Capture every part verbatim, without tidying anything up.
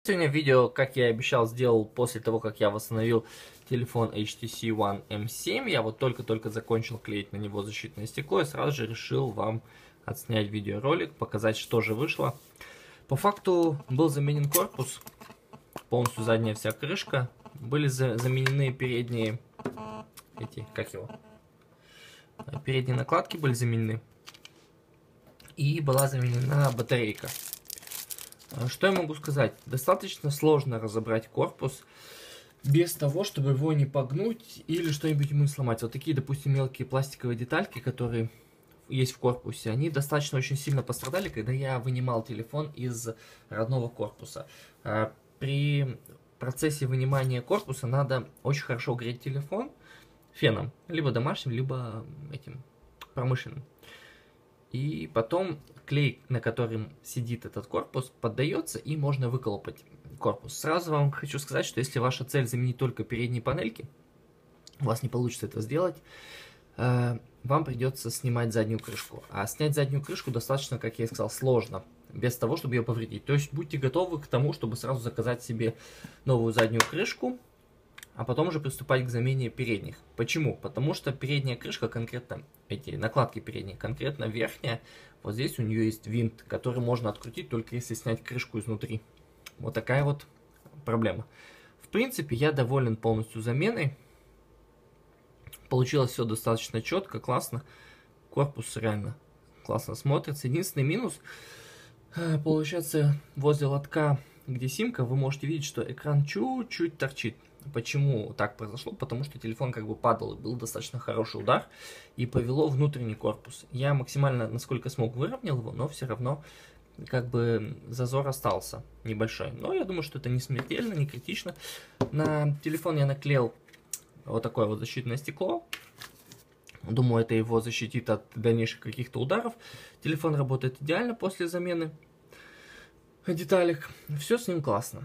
Сегодня видео, как я и обещал, сделал после того, как я восстановил телефон эйч ти си One эм семь. Я вот только-только закончил клеить на него защитное стекло и сразу же решил вам отснять видеоролик, показать, что же вышло. По факту был заменен корпус, полностью задняя вся крышка. Были за заменены передние, эти, как его, передние накладки были заменены. И была заменена батарейка. Что я могу сказать? Достаточно сложно разобрать корпус без того, чтобы его не погнуть или что-нибудь ему сломать. Вот такие, допустим, мелкие пластиковые детальки, которые есть в корпусе, они достаточно очень сильно пострадали, когда я вынимал телефон из родного корпуса. При процессе вынимания корпуса надо очень хорошо греть телефон феном, либо домашним, либо этим промышленным. И потом клей, на котором сидит этот корпус, поддается, и можно выколупать корпус. Сразу вам хочу сказать, что если ваша цель заменить только передние панельки, у вас не получится это сделать, вам придется снимать заднюю крышку. А снять заднюю крышку достаточно, как я и сказал, сложно, без того, чтобы ее повредить. То есть будьте готовы к тому, чтобы сразу заказать себе новую заднюю крышку, а потом уже приступать к замене передних. Почему? Потому что передняя крышка, конкретно эти накладки передние, конкретно верхняя, вот здесь у нее есть винт, который можно открутить только если снять крышку изнутри. Вот такая вот проблема. В принципе, я доволен полностью заменой. Получилось все достаточно четко, классно. Корпус реально классно смотрится. Единственный минус, получается, возле лотка, где симка, вы можете видеть, что экран чуть-чуть торчит. Почему так произошло? Потому что телефон как бы падал, и был достаточно хороший удар, и повело внутренний корпус. Я максимально, насколько смог, выровнял его, но все равно как бы зазор остался небольшой. Но я думаю, что это не смертельно, не критично. На телефон я наклеил вот такое вот защитное стекло. Думаю, это его защитит от дальнейших каких-то ударов. Телефон работает идеально после замены деталек. Все с ним классно.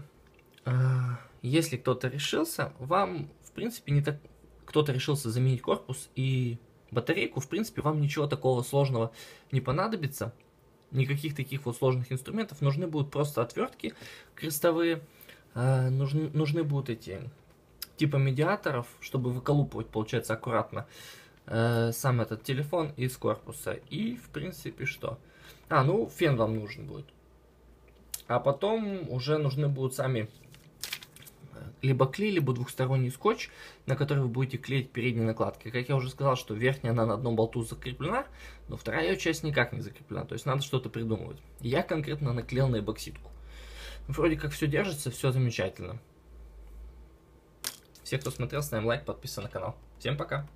Если кто-то решился, вам, в принципе, не так... Кто-то решился заменить корпус и батарейку, в принципе, вам ничего такого сложного не понадобится. Никаких таких вот сложных инструментов. Нужны будут просто отвертки крестовые. Э, нужны, нужны будут эти типа медиаторов, чтобы выколупывать, получается, аккуратно э, сам этот телефон из корпуса. И, в принципе, что? А, ну, фен вам нужен будет. А потом уже нужны будут сами... либо клей, либо двухсторонний скотч, на который вы будете клеить передние накладки. Как я уже сказал, что верхняя она на одном болту закреплена, но вторая ее часть никак не закреплена. То есть надо что-то придумывать. Я конкретно наклеил на эбоксидку. Вроде как все держится, все замечательно. Все, кто смотрел, ставим лайк, подписываемся на канал. Всем пока!